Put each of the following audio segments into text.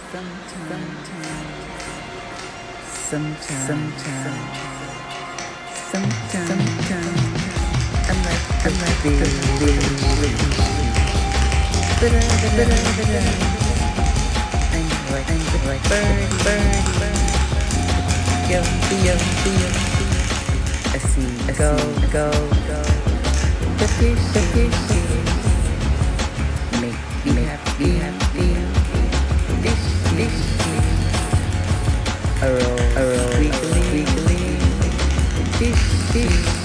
Sometimes I'm like the village. I'm like bird. I see go. The fish. Make me happy. Fish. A roll, wiggly. Fish.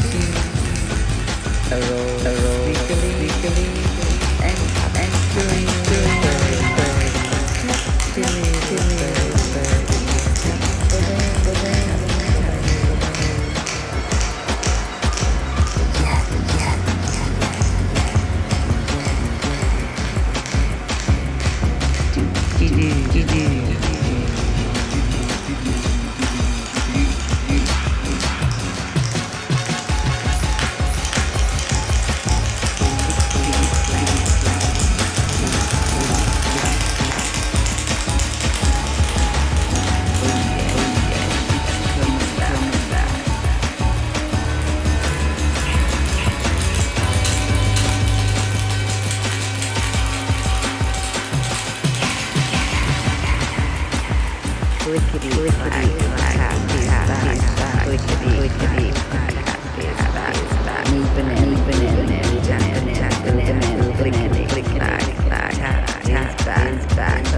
A roll, wiggly. And doing. Back.